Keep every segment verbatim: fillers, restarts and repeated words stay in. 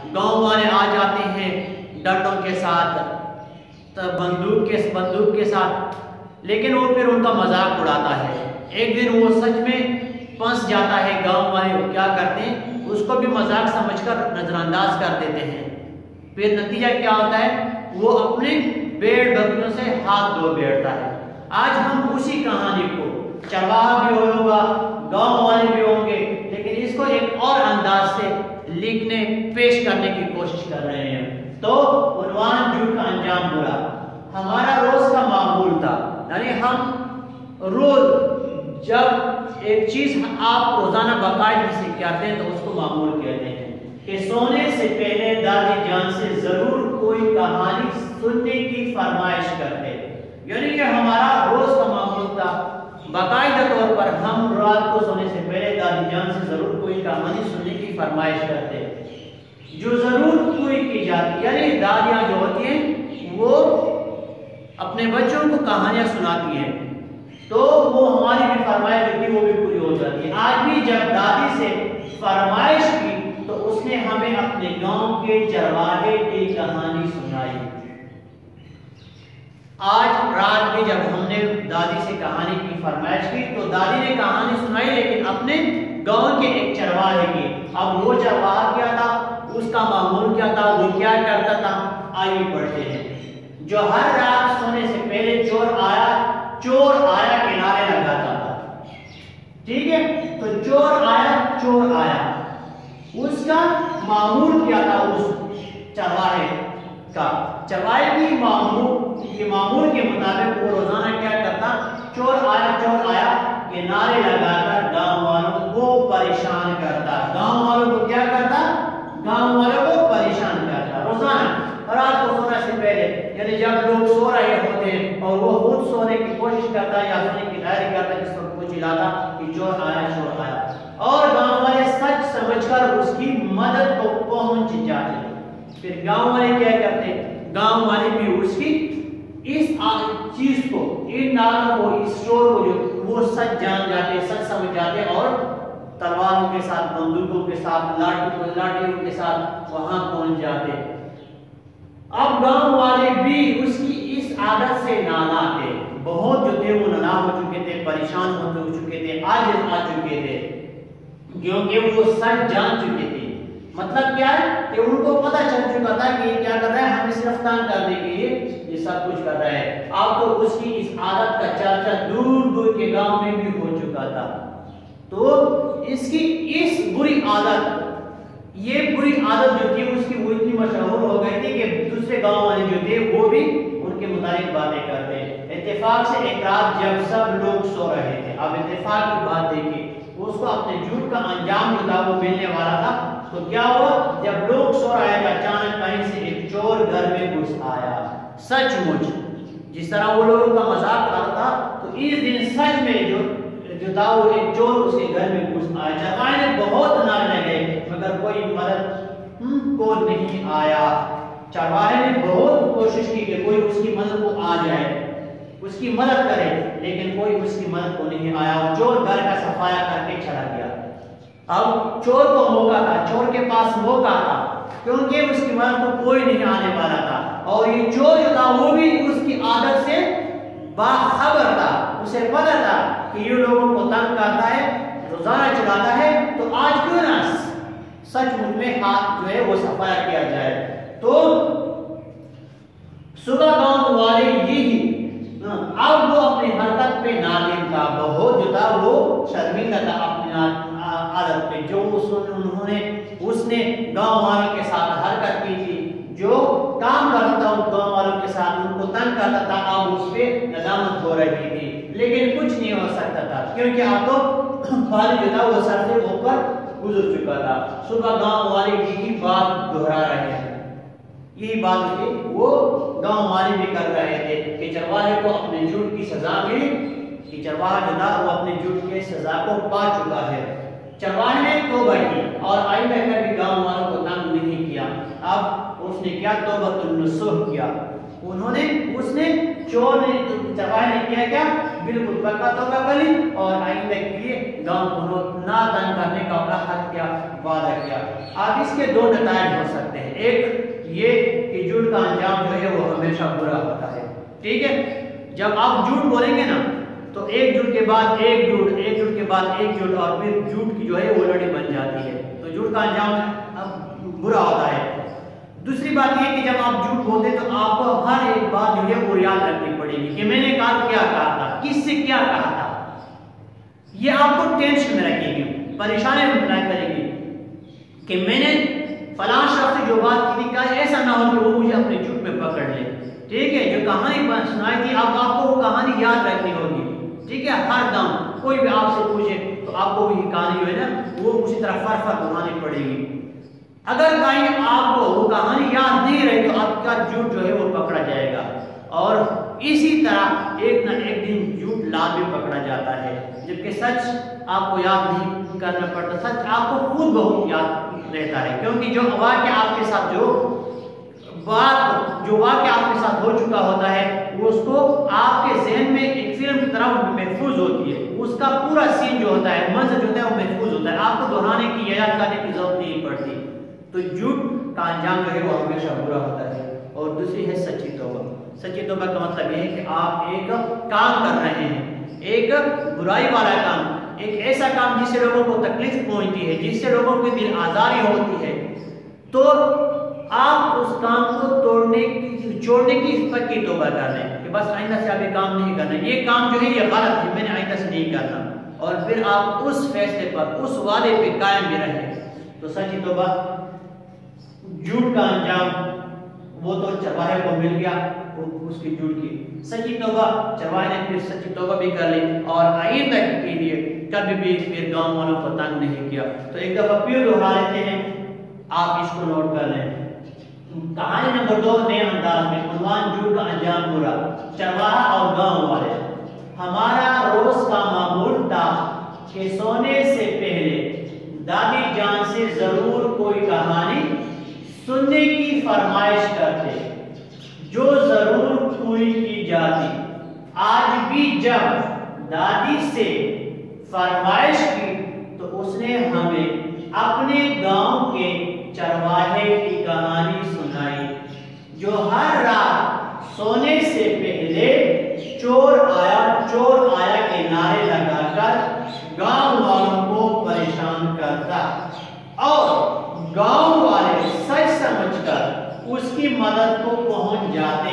گاؤں والے آ جاتے ہیں ڈنڈوں کے ساتھ، بندوق کے بندوق کے ساتھ، لیکن وہ پھر ان کا مذاق اڑاتا ہے۔ ایک دن وہ سچ میں پھنس جاتا ہے، گاؤں والے کیا کرتے ہیں اس کو بھی مذاق سمجھ کر نظر انداز کر دیتے ہیں۔ پھر نتیجہ کیا ہوتا ہے، وہ اپنے بھیڑ بکریوں سے ہاتھ دھو بیٹھتا ہے۔ آج ہم اسی کہانی کو، چرواہا بھی ہوگا، گاؤں والے بھی ہوں گے، لیکن اس کو ایک اور انداز سے لکھنے پیش کرنے کی کوشش کر رہے ہیں۔ تو عنوان جھوٹ کا انجام برا۔ ہمارا روز کا معمول تھا، یعنی ہم روز جب ایک چیز آپ روزانہ باقاعدگی سے کرتے ہیں تو اس کو معمول کہتے ہیں کہ سونے سے پہلے دادی جان سے ضرور کوئی کہانی سننے کی فرمائش کرتے، یعنی یہ ہمارا روز کا معمول تھا۔ باقاعدہ طور پر ہم رات کو سونے سے پہلے دادی جان سے ضرور کوئی کہانی سننے کی فرمائش کرتے، جو ضرور کوئی کی جاتی، یعنی دادیاں جو ہوتی ہیں وہ اپنے بچوں کو کہانیاں سناتی ہیں، تو وہ ہماری بھی فرمائش ہوتی وہ بھی پوری ہو جاتی ہے۔ آج بھی جب دادی سے فرمائش کی تو اس نے ہمیں اپنے گاؤں کے چرواہے کی کہانی سنائی۔ آج رات بھی جب ہم نے دادی سے کہانی کی فرمائش کی تو دادی نے کہانی سنائی، لیکن اپنے گاؤں کے ایک چرواہے کی۔ اب وہ چرواہا کیا تھا، اس کا معمول کیا تھا، وہ کیا کرتا تھا، آئیے پڑھتے ہیں۔ جو ہر رات سونے سے پہلے چور آیا چور آیا کے نعرے لگاتا تھا، ٹھیک ہے، تو چور آیا چور آیا، اس کا معمول کیا تھا، اس چرواہے کا چرواہے کی معمول کے معمول کے مطابق وہ روزانہ کیا کرتا، چور آیا چور آیا کے نعرے لگا کر گاؤں والوں کو پریشان کرتا۔ گاؤں والوں کو کیا کرتا، گاؤں والوں کو پریشان کرتا روزانہ رات کو سونے سے پہلے، یعنی جب لوگ سو رہے ہوتے ہیں اور وہ خود سونے کی کوشش کرتا یا سونے کی تیاری کرتا، جس وقت کو چلاتا کہ چور آیا چور آیا، اور گاؤں والے سچ سمجھ کر اس کی مدد کو پہنچ جاتے۔ پھر گاؤں والے کیا کرتے، گاؤں والے بھی اس کی اس چیز کو، ان نالوں کو، اس چور کو جو وہ سچ جان جاتے، سچ سمجھ جاتے، اور تلواروں کے ساتھ، بندوقوں کے ساتھ، لاٹھیوں کے ساتھ وہاں پہنچ جاتے۔ اب گاؤں والے بھی اس کی اس عادت سے نانا تھے، بہت جو تھے وہ نانا ہو چکے تھے، پریشان ہو چکے تھے، عاجز آ چکے تھے، کیونکہ وہ سچ جان چکے تھے۔ مطلب کیا ہے کہ ان کو پتہ چل چکا تھا کہ یہ کیا کر رہا ہے، ہمیں صرف تنگ کرنے کے لیے یہ سب کچھ کر رہا ہے۔ اب تو اس کی اس عادت کا چرچا دور دور کے گاؤں میں بھی ہو چکا تھا۔ تو اس کی اس بری عادت، یہ بری عادت جو تھی اس کی وہ اتنی مشہور ہو گئی تھی کہ دوسرے گاؤں والے جو تھے وہ بھی ان کے متعلق باتیں کرتے۔ اتفاق سے ایک رات جب سب لوگ سو رہے تھے، اب اتفاق کی بات دیکھیے، اس کو اپنے جھوٹ کا انجام جو تھا وہ ملنے والا تھا۔ تو کیا ہوا، جب لوگ سو رہے تھے اچانک کہیں سے ایک چور گھر میں گھس آیا۔ سچ مچ جس طرح وہ لوگوں کا مذاق کرتا تھا، تو اس دن سچ میں جو جو تھا وہ ایک چور اس کے گھر میں گھس آیا۔ چرواہے نے بہت نعرے لگائے مگر کوئی مدد کو نہیں آیا۔ چرواہے نے بہت کوشش کی کہ کوئی اس کی مدد کو آ جائے، اس کی مدد کرے، لیکن کوئی اس کی مدد کو نہیں آیا۔ چور گھر کا صفایا کر کے چلا گیا۔ اب چور کو موقع تھا، چور کے پاس موقع تھا، کیونکہ اس کی مدد کو کوئی نہیں آنے والا تھا، اور یہ چور جو تھا وہ بھی اس کی عادت سے باخبر تھا، اسے پتہ تھا کہ یہ لوگوں کو تنگ کرتا ہے، روزانہ چلاتا ہے، تو آج کیوں نہ سچ مچ میں ہاتھ جو ہے وہ صفایا کیا جائے۔ تو صبح گاؤں والے یہی، اب وہ اپنی حرکت پہ نادم تھا، بہت جو تھا وہ شرمندہ تھا اپنی عادت پہ، جو انہوں نے اس نے گاؤں والوں کے ساتھ حرکت کی تھی، جو کام کرتا تھا ان گاؤں والوں کے ساتھ، ان کو تنگ کرتا تھا، اب اس پہ ندامت ہو رہی تھی، لیکن کچھ نہیں ہو سکتا تھا، کیونکہ اب تو پانی جو تھا وہ سر سے اوپر گزر چکا تھا۔ صبح گاؤں والے یہی بات دہرا رہے ہیں، یہی بات تھی وہ گاؤں والے بھی کر رہے تھے کہ چرواہے کو اپنے جھوٹ کی سزا ملی، کہ چرواہا جو تھا وہ اپنے جھوٹ کی سزا کو پا چکا ہے۔ چرواہے نے توبہ کی اور آئندہ کبھی گاؤں والوں کو تنگ نہیں کیا۔ اب اس نے کیا، توبۃ النصوح کیا، انہوں نے اس نے چور نے چرواہے نے کیا کیا بالکل پکا توبہ کری اور آئندہ کے لیے गांव को ना तंग करने का अपना हक क्या वादा किया। अब इसके दो नतायज हो सकते हैं, एक ये कि झूठ का अंजाम जो है वो हमेशा बुरा होता है। ठीक है, जब आप झूठ बोलेंगे ना तो एक झूठ के बाद एक झूठ, एक झूठ के बाद एक झूठ, और फिर झूठ की जो है वो लड़ी बन जाती है, तो झूठ का अंजाम बुरा होता है। दूसरी बात ये कि जब आप झूठ बोलते तो आपको हर एक बात जो है वो याद रखनी पड़ेगी कि मैंने कहा क्या कहा था, किससे क्या कहा था। ये आपको टेंशन में रखेगी, परेशानी में करेगी कि मैंने फलां शख्स से जो बात की थी, क्या ऐसा ना हो कि वो मुझे अपने झूठ में पकड़ ले। ठीक है, जो कहानी सुनाई थी अब आपको वो कहानी याद रखनी होगी। ठीक है, हर दम कोई भी आपसे पूछे तो आपको ये कहानी जो है ना वो उसी तरह फर फर घुमानी पड़ेगी। अगर कहीं आपको वो कहानी याद नहीं रही तो आपका झूठ जो है वो पकड़ा जाएगा, और इसी तरह एक न एक दिन झूठ लाल में पकड़ा जाता है, जबकि सच आपको याद नहीं करना पड़ता, सच आपको खुद बहुत याद रहता है, क्योंकि जो वाक़या आपके साथ जो बात जो वाक़या आपके साथ हो चुका होता है वो उसको आपके ज़हन में एक फिल्म की तरह महफूज होती है, उसका पूरा सीन जो होता है, मंजर जो होता है वो महफूज होता है, आपको दोहराने की याद करने की जरूरत नहीं पड़ती। तो झूठ का अंजाम जो है वो हमेशा बुरा होता है। और दूसरी है सच्ची तौबा। सच्ची तौबा का मतलब ये है कि आप एक काम कर रहे हैं, एक बुराई वाला काम, एक ऐसा काम जिससे लोगों को तकलीफ पहुंचती है, जिससे लोगों की दिल आजारी होती है, तो आप उस काम को तोड़ने की छोड़ने की पक्की तौबा कर लें कि बस आइंदा से आप ये काम नहीं करना, ये काम जो है ये गलत है, मैंने आइंदा से नहीं करना, और फिर आप उस फैसले पर, उस वादे पे कायम भी रहें। तो सच्ची तौबा, झूठ का अंजाम वो तो चरवाहे को मिल गया वो उसकी झूठ की, सच्ची तौबा चरवाहे ने फिर सच्ची तौबा भी कर ली और आइंदा के लिए कभी भी फिर गांव वालों को तंग नहीं किया। तो एक दफा फिर दोहरा लेते हैं, आप इसको नोट कर लें। कहानी नंबर दो नए अंदाज में, उन्वान झूठ का अंजाम बुरा, चरवाहा और गांव वाले। हमारा रोज का मामूल था कि सोने से पहले दादी जान से जरूर कोई कहानी सुनने की फरमाइश करते, जो जरूर पूरी की जाती। आज भी जब दादी से फरमाइश की तो उसने हमें अपने गांव के चरवाहे की कहानी सुनाई, जो हर रात सोने से पहले चोर आया चोर आया के नारे लगाकर गांव वालों को परेशान करता, और गांव वाले सच समझकर उसकी मदद को पहुंच जाते।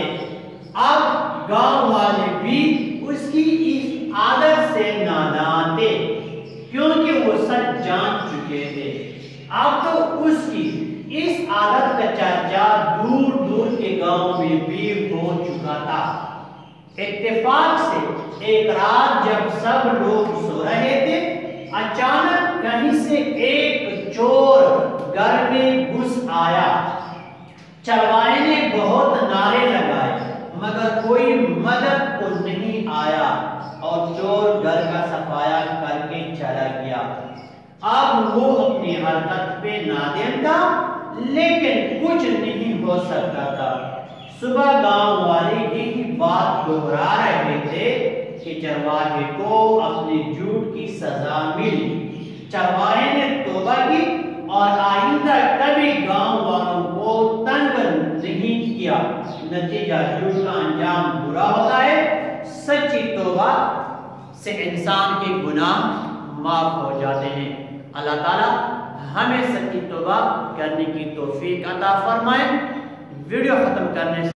अब गांव वाले भी उसकी इस आदत से नादान थे, क्योंकि वो सच जान चुके थे। अब तो उसकी इस आदत का चर्चा दूर दूर के गांव में भी हो चुका था। इत्तेफाक से एक रात जब सब लोग सो रहे थे, अचानक कहीं से एक चोर घर में घुस आया। चरवाहे ने बहुत नारे लगाए मगर कोई मदद को नहीं आया, और चोर घर का सफाया करके चला गया। अब वो अपनी हरकत पे नादिम था, लेकिन कुछ नहीं हो सकता था। सुबह गांव वाले यही बात दोहरा रहे थे कि चरवाहे को अपने झूठ की सजा मिली। चरवाहे ने तौबा की और आइंदा कभी गांव वालों को तंग नहीं किया। नतीजा झूठ का अंजाम बुरा होता है। सच्ची तौबा से इंसान के गुनाह माफ हो जाते हैं। अल्लाह ताला हमें सच्ची तौबा करने की तौफीक अता फरमाए। वीडियो खत्म करने से